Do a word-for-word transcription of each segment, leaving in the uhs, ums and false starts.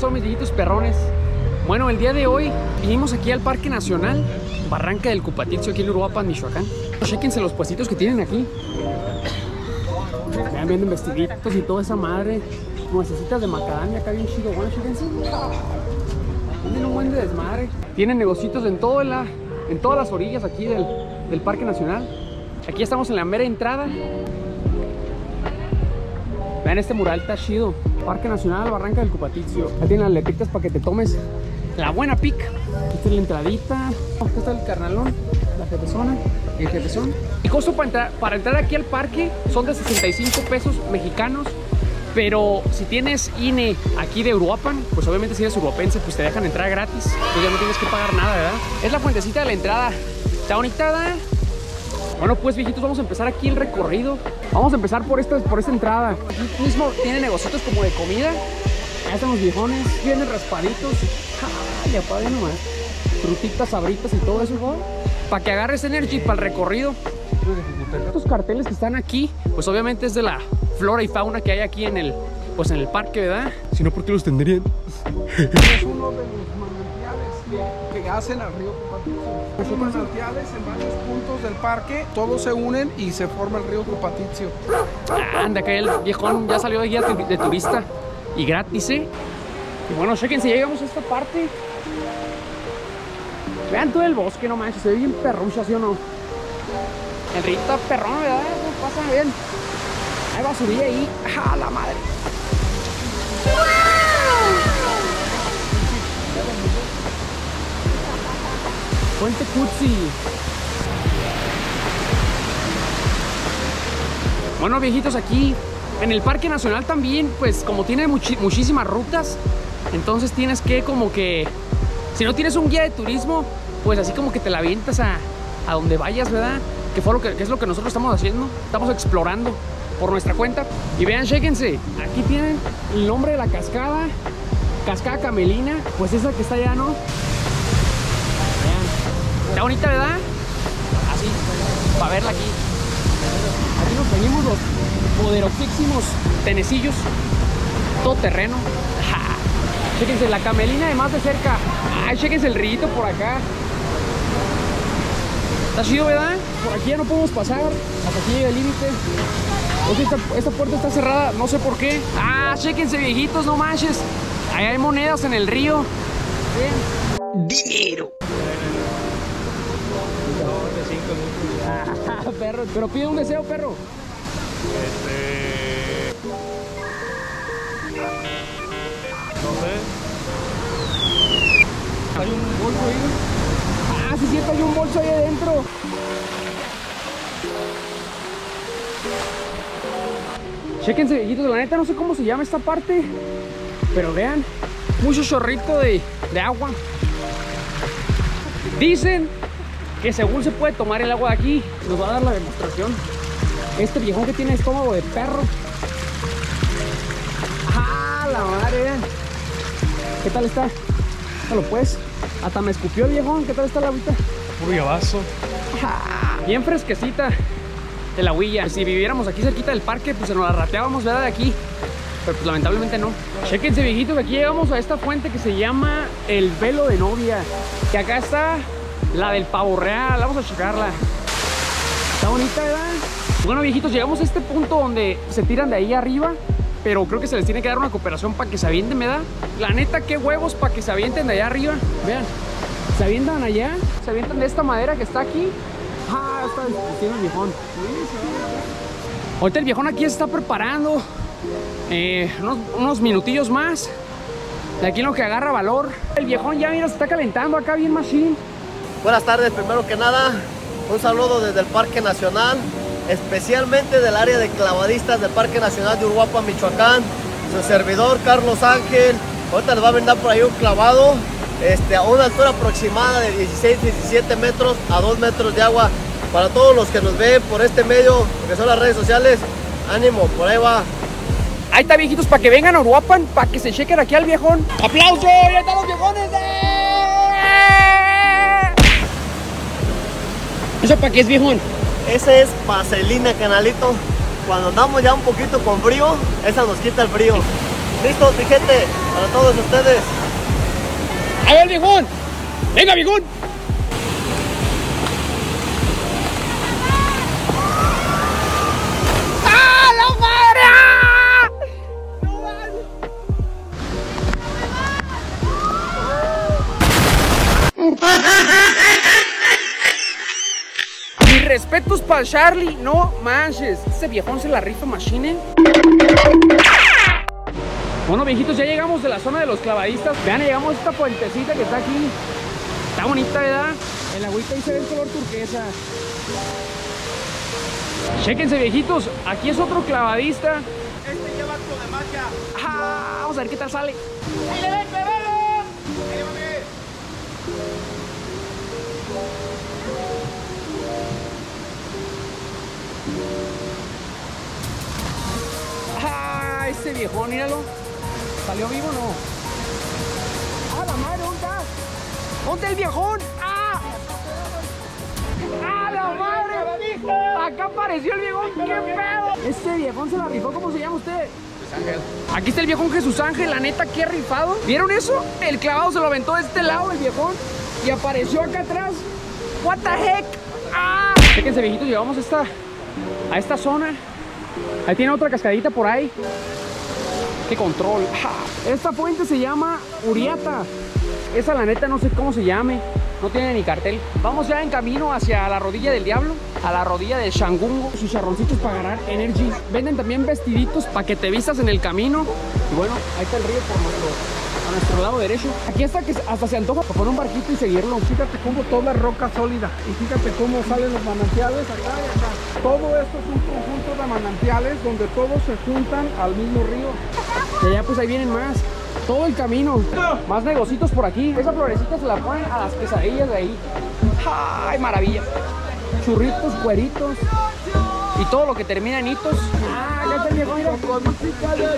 pasó, mis viejitos perrones? Bueno, el día de hoy vinimos aquí al Parque Nacional Barranca del Cupatizio, aquí en Uruapan, Michoacán. Chéquense los puestitos que tienen aquí. Vean, vienen vestiditos y toda esa madre. Nuecesitas de macadamia acá bien chido. Bueno, chéquense. Tienen un buen de desmadre. Tienen negocios en, todo la, en todas las orillas aquí del, del Parque Nacional. Aquí estamos en la mera entrada. Vean, este mural está chido. Parque Nacional Barranca del Cupatizio. Aquí tienen las letritas para que te tomes la buena pica. Esta es la entradita. Acá está el carnalón, la jefezona, el jefezón. El costo para entrar, para entrar aquí al parque son de sesenta y cinco pesos mexicanos. Pero si tienes I N E aquí de Uruapan, pues obviamente si eres uruapense, pues te dejan entrar gratis. Pues ya no tienes que pagar nada, ¿verdad? Es la fuentecita de la entrada. Está bonita, ¿verdad? Bueno, pues viejitos, vamos a empezar aquí el recorrido. Vamos a empezar por esta, por esta entrada. Aquí mismo tiene negocios como de comida. Ahí están los viejones, vienen raspaditos. Ay, ya padre nomás. Frutitas, sabritas y todo eso, ¿no? Para que agarres energy para el recorrido. Estos carteles que están aquí, pues obviamente es de la flora y fauna que hay aquí en el, pues en el parque, ¿verdad? Si no, ¿por qué los tendrían? Es uno de los manantiales que, que hacen al río Cupatizio. Son manantiales en varios puntos del parque, todos se unen y se forma el río Cupatizio. Anda, acá el viejón ya salió de guía de turista y gratis, ¿eh? Y bueno, chequense, ya llegamos a esta parte. Vean todo el bosque, no manches, se ve bien perrucha, ¿sí o no? El río está perrón, ¿verdad? ¿Cómo pasa? Bien. Hay basurilla ahí. ¡Ah, la madre! Puente Cutsi. Bueno, viejitos, aquí en el Parque Nacional también, pues como tiene muchi muchísimas rutas, entonces tienes que como que, si no tienes un guía de turismo, pues así como que te la avientas a, a donde vayas, ¿verdad? Que, fue lo que, que es lo que nosotros estamos haciendo. Estamos explorando por nuestra cuenta. Y vean, chéquense, aquí tienen el nombre de la cascada, Cascada Camelina, pues esa que está allá, ¿no? Vean, está bonita, ¿verdad? Así, para verla aquí. Aquí nos venimos los poderosísimos tenecillos, todo terreno. Chéquense la Camelina de más de cerca. Ay, chéquense el rito por acá. Está chido, ¿verdad? Por aquí ya no podemos pasar. Hasta aquí llega el límite. Esta, esta puerta está cerrada, no sé por qué. Ah, chéquense, viejitos, no manches. Ahí hay monedas en el río. ¿Ven? Dinero. Ah, perro, pero pide un deseo, perro. Este... No sé. Hay un bolso ahí. Ah, sí, sí, hay un bolso ahí adentro. Chéquense, viejitos, la neta no sé cómo se llama esta parte, pero vean, mucho chorrito de, de agua. Dicen que según se puede tomar el agua de aquí, nos va a dar la demostración. Este viejón que tiene estómago de perro. ¡Ah, la madre! Vean. ¿Qué tal está? Déjalo pues. Hasta me escupió el viejón. ¿Qué tal está la agüita? Puro llavazo. ¡Ah! Bien fresquecita el agüilla. Si viviéramos aquí cerquita del parque, pues se nos la rateábamos, ¿verdad? De aquí. Pero pues lamentablemente no. Chéquense, viejitos, aquí llegamos a esta fuente que se llama el Velo de Novia. Que acá está la del Pavo Real. Vamos a checarla. Está bonita, ¿verdad? Bueno, viejitos, llegamos a este punto donde se tiran de ahí arriba, pero creo que se les tiene que dar una cooperación para que se avienten, ¿verdad? La neta, qué huevos para que se avienten de allá arriba. Vean, se avientan allá, se avientan de esta madera que está aquí. Ah, está discutiendo el viejón. Ahorita el viejón aquí se está preparando eh, unos, unos minutillos más. De aquí en lo que agarra valor. El viejón ya, mira, se está calentando acá bien machine. Buenas tardes, primero que nada, un saludo desde el Parque Nacional, especialmente del área de clavadistas del Parque Nacional de Uruapan, Michoacán. Su servidor, Carlos Ángel, ahorita les va a brindar por ahí un clavado este, a una altura aproximada de dieciséis, diecisiete metros a dos metros de agua. Para todos los que nos ven por este medio, que son las redes sociales, ánimo, por ahí va. Ahí está, viejitos, para que vengan a Uruapan, para que se chequen aquí al viejón. ¡Aplausos! ¡Ya están los viejones! ¿Eso para qué es, viejón? Ese es vaselina, canalito. Cuando andamos ya un poquito con frío, esa nos quita el frío. Listos, mi gente, para todos ustedes. ¡A ver, viejón! ¡Venga, viejón! ¡Ah, la madre! ¡No mames! Mis respetos para Charlie, no manches. Ese viejón se la rifa machine. Bueno, viejitos, ya llegamos de la zona de los clavadistas. Vean, llegamos a esta puentecita que está aquí. Está bonita, ¿verdad? El agüita ahí se ve el color turquesa. Chéquense, viejitos, aquí es otro clavadista. Este lleva acto de magia. Ah, vamos a ver qué tal sale. ¡Ahí le ven, bebelo! ¡Ahí va bien! Ah, ese viejón, míralo. ¿Salió vivo o no? ¡Ah, la madre! ¿Dónde está? ¿Dónde el viejón? ¡Ah! ¡Ah, la madre! Acá apareció el viejón. ¡Qué pedo! Este viejón se la rifó. ¿Cómo se llama usted? Ángel. Aquí está el viejón Jesús Ángel. La neta, qué rifado. ¿Vieron eso? El clavado se lo aventó de este lado el viejón y apareció acá atrás. What the heck? ¡Ah! Fíjense, viejitos, llegamos a esta, a esta zona. Ahí tiene otra cascadita por ahí. ¡Qué control! Esta fuente se llama Uriata. Esa, la neta, no sé cómo se llame. No tiene ni cartel. Vamos ya en camino hacia la rodilla del diablo, a la rodilla del Shangungo. Sus charroncitos para ganar energy. Venden también vestiditos para que te vistas en el camino. Y bueno, ahí está el río por nuestro, a nuestro lado derecho. Aquí hasta que hasta se antoja para poner un barquito y seguirlo. Fíjate cómo toda es roca sólida. Y fíjate cómo salen los manantiales acá y acá. Todo esto es un conjunto de manantiales donde todos se juntan al mismo río. Y allá pues ahí vienen más. Todo el camino. Más negocitos por aquí. Esa florecita se la ponen a las quesadillas de ahí. ¡Ay, maravilla! Churritos, cueritos. Y todo lo que termina en hitos. ¡Ah, ya está el viejo! Mira. Con música de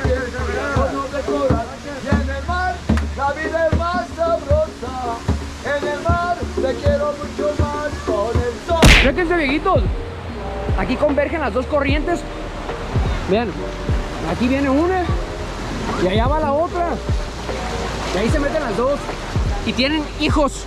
y en el mar la vida es más sabrosa. En el mar te quiero mucho más con el sol. Fíjense, viejitos. Aquí convergen las dos corrientes. Vean. Aquí viene una. Y allá va la otra. Y ahí se meten las dos. Y tienen hijos.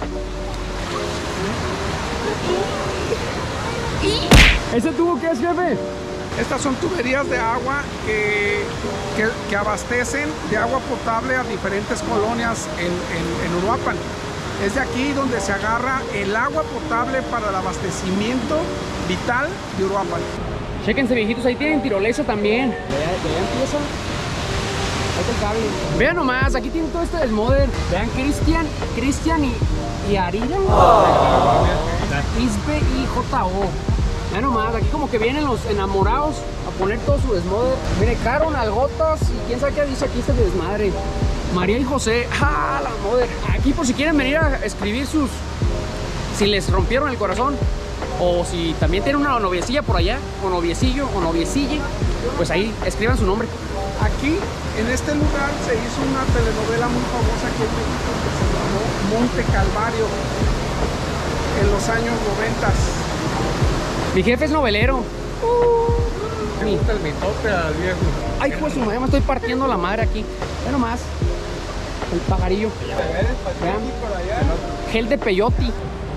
¿Ese tubo qué es, jefe? Estas son tuberías de agua que, que, que abastecen de agua potable a diferentes colonias en, en, en Uruapan. Es de aquí donde se agarra el agua potable para el abastecimiento vital de Uruapan. Chéquense, viejitos, ahí tienen tirolesa también. Ya, ya empieza. Ahí está el cable. Vean nomás, aquí tienen todo este desmoder. Vean, Cristian, Cristian y, y Arida. Oh. Isbe y J O. Vean nomás, aquí como que vienen los enamorados a poner todo su desmoder. Viene Caro, Nalgotas y quién sabe qué dice aquí este desmadre. María y José. ¡Ah, la moder! Aquí por si quieren venir a escribir sus... Si les rompieron el corazón. O si también tienen una noviecilla por allá, o noviecillo, o noviecille, pues ahí escriban su nombre. Aquí, en este lugar, se hizo una telenovela muy famosa aquí en México que se llamó Monte Calvario en los años noventas. Mi jefe es novelero. Uh, Me gusta el mitote al viejo. Ay, pues su madre, me estoy partiendo la madre aquí. Ve nomás. El pajarillo. Vean. Gel de peyote.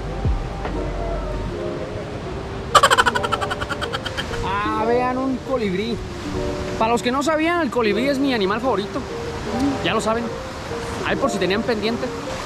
Ah, vean un colibrí. Para los que no sabían, el colibrí es mi animal favorito. Ya lo saben. Ahí por si tenían pendiente.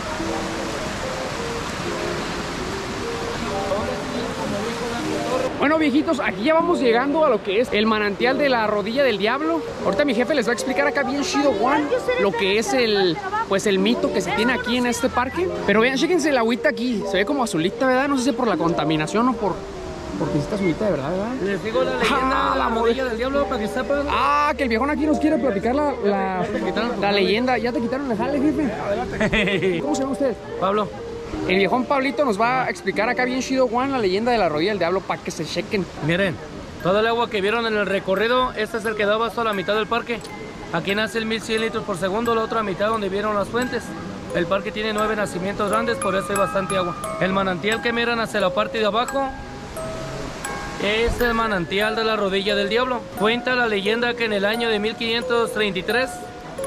Bueno, viejitos, aquí ya vamos llegando a lo que es el manantial de la rodilla del diablo. Ahorita mi jefe les va a explicar acá bien chido, Juan, lo que es el, pues el mito que se tiene aquí en este parque. Pero vean, chéquense el agüita aquí. Se ve como azulita, ¿verdad? No sé si por la contaminación o por... Porque está azulita de verdad, ¿verdad? Les digo la leyenda, Ah, la la rodilla del diablo para que sepan. Ah, que el viejón aquí nos quiere platicar la, la, la leyenda. Ya te quitaron el jale, jefe. ¿Cómo se llama usted? Pablo. El viejón Pablito nos va a explicar acá bien chido, Juan, la leyenda de la rodilla del diablo para que se chequen. Miren, todo el agua que vieron en el recorrido, este es el que da abasto a la mitad del parque. Aquí nace el mil cien litros por segundo, la otra mitad donde vieron las fuentes. El parque tiene nueve nacimientos grandes, por eso hay bastante agua. El manantial que miran hacia la parte de abajo es el manantial de la rodilla del diablo. Cuenta la leyenda que en el año de mil quinientos treinta y tres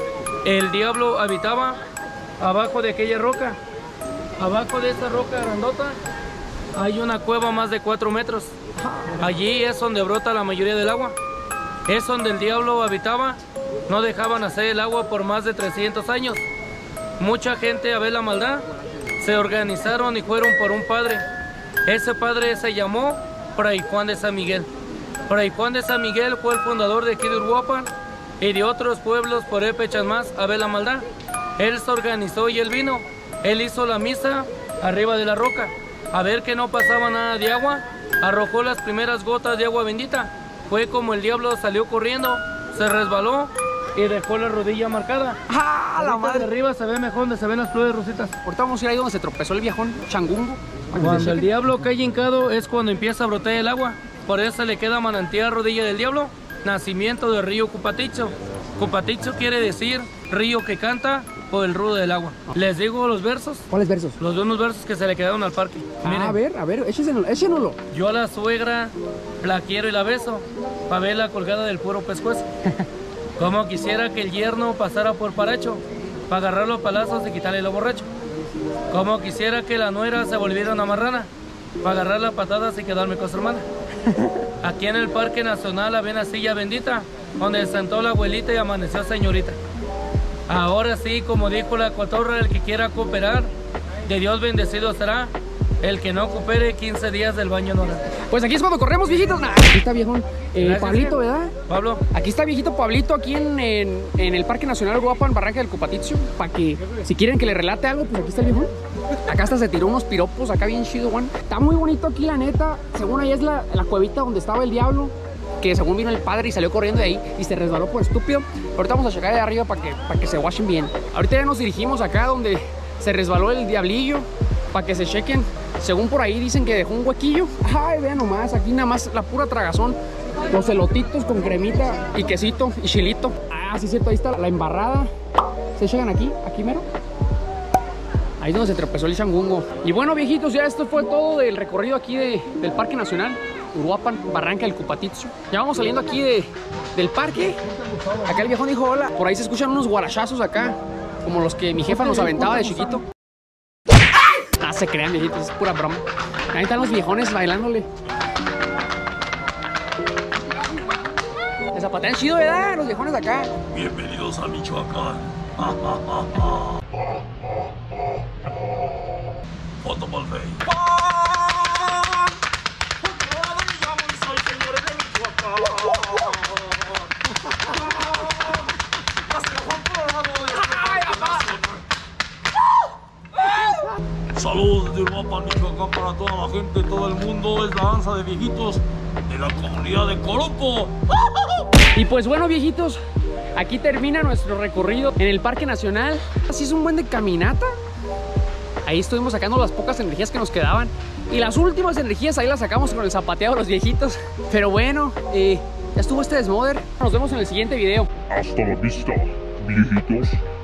El diablo habitaba abajo de aquella roca. Abajo de esta roca grandota hay una cueva más de cuatro metros. Allí es donde brota la mayoría del agua. Es donde el diablo habitaba. No dejaban hacer el agua por más de trescientos años. Mucha gente, a ver la maldad, se organizaron y fueron por un padre. Ese padre se llamó Fray Juan de San Miguel. Fray Juan de San Miguel fue el fundador de aquí de Uruapan y de otros pueblos por épechas más, a ver la maldad. Él se organizó y él vino. Él hizo la misa arriba de la roca. A ver que no pasaba nada de agua, arrojó las primeras gotas de agua bendita. Fue como el diablo salió corriendo, se resbaló y dejó la rodilla marcada. ¡Ah, la madre! De arriba se ve mejor donde se ven las flores rositas. Ahorita vamos a ir ahí donde se tropezó el viejón Changungo. Cuando el diablo cae hincado es cuando empieza a brotar el agua. Por eso le queda manantial rodilla del diablo, nacimiento del río Cupaticho. Cupaticho quiere decir río que canta por el ruido del agua. Les digo los versos. ¿Cuáles versos? Los buenos versos que se le quedaron al parque. Ah, Miren. a ver, a ver, échenoslo. Yo a la suegra la quiero y la beso, pa' verla colgada del puro pescuezo. Como quisiera que el yerno pasara por paracho, pa' agarrarlo a palazos y quitarle lo borracho. Como quisiera que la nuera se volviera una marrana, pa' agarrar las patadas y quedarme con su hermana. Aquí en el Parque Nacional había una silla bendita, donde sentó la abuelita y amaneció señorita. Ahora sí, como dijo la cotorra, el que quiera cooperar, de Dios bendecido será. El que no coopere, quince días del baño no hará. Pues aquí es cuando corremos, viejitos. Nah, aquí está viejón. Eh, Gracias, Pablito, ¿sí? ¿verdad? Pablo. Aquí está viejito Pablito, aquí en, en, en el Parque Nacional Uruapan, Barranca del Cupaticio. Para que, si quieren que le relate algo, pues aquí está el viejón. Acá hasta se tiró unos piropos, acá bien chido, Juan. Está muy bonito aquí, la neta. Según ahí es la, la cuevita donde estaba el diablo, que según vino el padre y salió corriendo de ahí y se resbaló por estúpido. Ahorita vamos a checar de arriba para que, para que se washen bien. Ahorita ya nos dirigimos acá donde se resbaló el diablillo, para que se chequen. Según por ahí dicen que dejó un huequillo. Ay, vean nomás, aquí nada más la pura tragazón. Los elotitos con cremita y quesito y chilito. Ah, sí es cierto, ahí está la embarrada. Se checan aquí, aquí mero. Ahí es donde se tropezó el changungo. Y bueno, viejitos, ya esto fue todo del recorrido aquí de, del Parque Nacional Uruapan, Barranca del Cupaticio. Ya vamos saliendo aquí de, del parque. Acá el viejón dijo hola. Por ahí se escuchan unos guarachazos acá, como los que mi jefa nos aventaba de chiquito. Ah, se crean, viejitos, es pura broma. Ahí están los viejones bailándole. Se zapatean chido, ¿verdad? Los viejones de acá. Bienvenidos a Michoacán. Foto por Facebook. Saludos desde Uruapan, Michoacán para toda la gente, todo el mundo. Es la danza de viejitos de la comunidad de Coropo. Y pues bueno, viejitos, aquí termina nuestro recorrido en el Parque Nacional. Así es un buen de caminata. Ahí estuvimos sacando las pocas energías que nos quedaban. Y las últimas energías ahí las sacamos con el zapateado de los viejitos. Pero bueno, eh, ya estuvo este desmoder. Nos vemos en el siguiente video. Hasta la vista, viejitos.